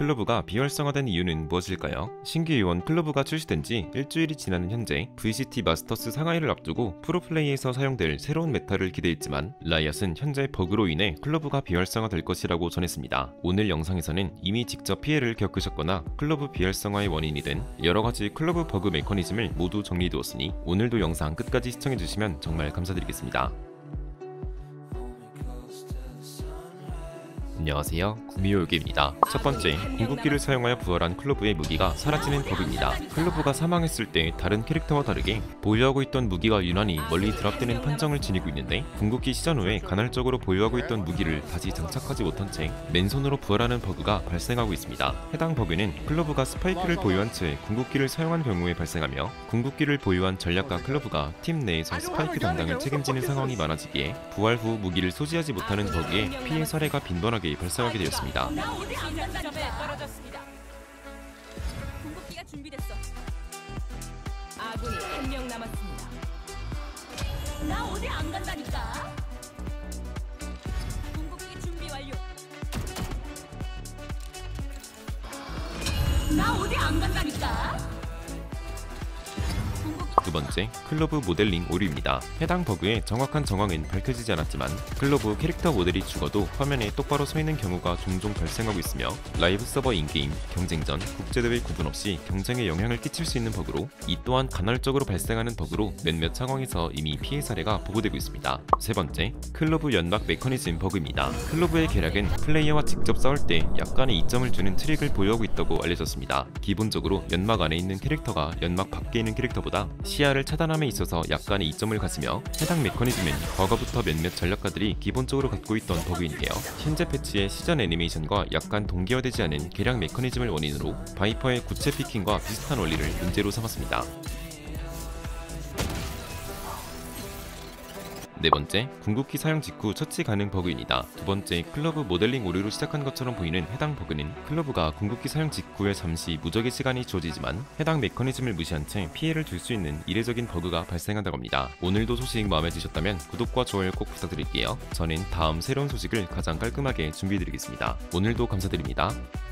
클로브가 비활성화된 이유는 무엇일까요? 신규 요원 클로브가 출시된 지 일주일이 지나는 현재 VCT 마스터스 상하이를 앞두고 프로플레이에서 사용될 새로운 메타를 기대했지만 라이엇은 현재 버그로 인해 클로브가 비활성화될 것이라고 전했습니다. 오늘 영상에서는 이미 직접 피해를 겪으셨거나 클로브 비활성화의 원인이 된 여러가지 클로브 버그 메커니즘을 모두 정리해두었으니 오늘도 영상 끝까지 시청해주시면 정말 감사드리겠습니다. 안녕하세요, 구미호요괴입니다. 첫 번째, 궁극기를 사용하여 부활한 클로브의 무기가 사라지는 버그입니다. 클로브가 사망했을 때 다른 캐릭터와 다르게 보유하고 있던 무기가 유난히 멀리 드랍되는 판정을 지니고 있는데, 궁극기 시전 후에 간헐적으로 보유하고 있던 무기를 다시 장착하지 못한 채 맨손으로 부활하는 버그가 발생하고 있습니다. 해당 버그는 클로브가 스파이크를 보유한 채 궁극기를 사용한 경우에 발생하며, 궁극기를 보유한 전략가 클로브가 팀 내에서 스파이크 담당을 책임지는 상황이 많아지기에 부활 후 무기를 소지하지 못하는 버그에 피해 사례가 빈번하게 발생하게 되었습니다. 궁극기가 준비됐어. 아군이 한 명 남았습니다. 나 어디 안 간다니까. 궁극기 준비 완료. 나 어디 안 간다니까. 두 번째, 클로브 모델링 오류입니다. 해당 버그의 정확한 정황은 밝혀지지 않았지만 클로브 캐릭터 모델이 죽어도 화면에 똑바로 서 있는 경우가 종종 발생하고 있으며, 라이브 서버 인게임, 경쟁전, 국제대회 구분 없이 경쟁에 영향을 끼칠 수 있는 버그로, 이 또한 간헐적으로 발생하는 버그로 몇몇 상황에서 이미 피해 사례가 보고되고 있습니다. 세 번째, 클로브 연막 메커니즘 버그입니다. 클로브의 계략은 플레이어와 직접 싸울 때 약간의 이점을 주는 트릭을 보유하고 있다고 알려졌습니다. 기본적으로 연막 안에 있는 캐릭터가 연막 밖에 있는 캐릭터보다 시야를 차단함에 있어서 약간의 이점을 가지며, 해당 메커니즘은 과거부터 몇몇 전략가들이 기본적으로 갖고 있던 버그인데요. 현재 패치의 시전 애니메이션과 약간 동기화되지 않은 계략 메커니즘을 원인으로 바이퍼의 구체 피킹과 비슷한 원리를 문제로 삼았습니다. 네 번째, 궁극기 사용 직후 처치 가능 버그입니다. 두 번째, 클로브 모델링 오류로 시작한 것처럼 보이는 해당 버그는 클로브가 궁극기 사용 직후에 잠시 무적의 시간이 주어지지만 해당 메커니즘을 무시한 채 피해를 줄 수 있는 이례적인 버그가 발생한다고 합니다. 오늘도 소식 마음에 드셨다면 구독과 좋아요 꼭 부탁드릴게요. 저는 다음 새로운 소식을 가장 깔끔하게 준비해드리겠습니다. 오늘도 감사드립니다.